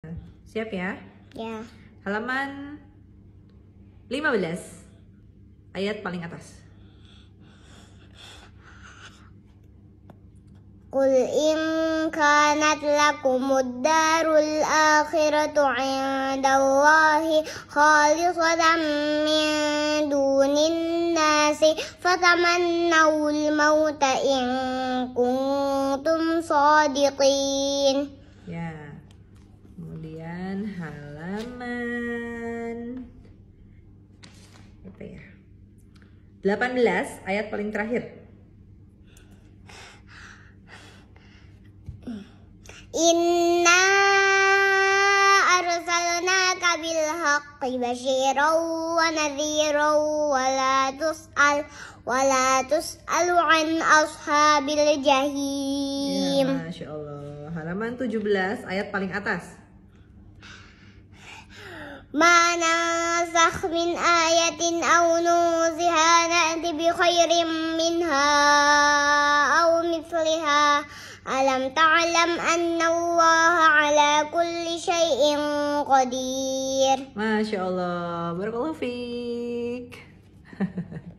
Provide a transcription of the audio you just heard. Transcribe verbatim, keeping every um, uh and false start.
Siap ya? Ya. Halaman lima belas, ayat paling atas. Qul in kanat lakumud darul akhiratu 'indallahi khalisatan min dunin nasi fatamannawul mauta in kuntum shadiqin. Ya. Kemudian halaman apa ya? delapan belas, ayat paling terakhir. Inna arsalnaka bil haqqi basyiran wa nadhiran wa la tus'al wa la tus'alu an ashabil jahim. Ya, Masya Allah. Halaman tujuh belas, ayat paling atas. Ma nansakh min ayatin aw nuziha na'ti bi khairin minha aw mithliha. Alam ta'lam anna Allah ala kulli syai'in qadir. Masya Allah. Barakallahu fiik.